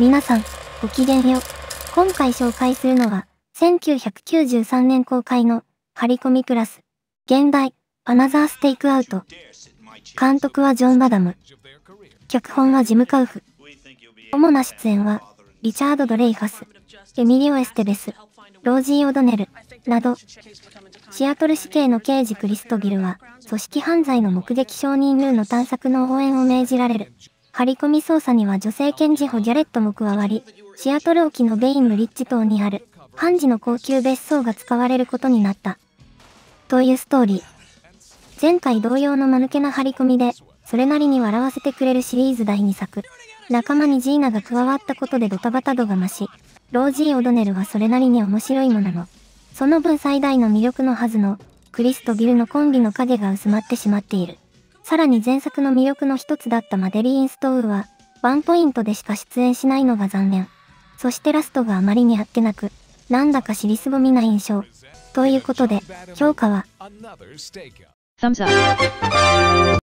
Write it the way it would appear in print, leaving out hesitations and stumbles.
皆さん、ごきげんよう。今回紹介するのは、1993年公開の、張り込みプラス、現代、アナザーステイクアウト。監督はジョン・バダム。脚本はジム・カウフ。主な出演は、リチャード・ドレイファス、エミリオ・エステベス、ロージー・オドネル、など、シアトル市警の刑事クリストビルは、組織犯罪の目撃証人ルーの探索の応援を命じられる。張り込み捜査には女性検事補ギャレットも加わり、シアトル沖のベインブリッジ島にある、ハンジの高級別荘が使われることになった。というストーリー。前回同様の間抜けな張り込みで、それなりに笑わせてくれるシリーズ第2作。仲間にジーナが加わったことでドタバタ度が増し、ロージー・オドネルはそれなりに面白いものの、その分最大の魅力のはずの、クリスとビルのコンビの影が薄まってしまっている。さらに前作の魅力の一つだったマデリーン・ストウーは、ワンポイントでしか出演しないのが残念。そしてラストがあまりにあっけなく、なんだか尻すぼみな印象。ということで、評価は、 Thumbs up.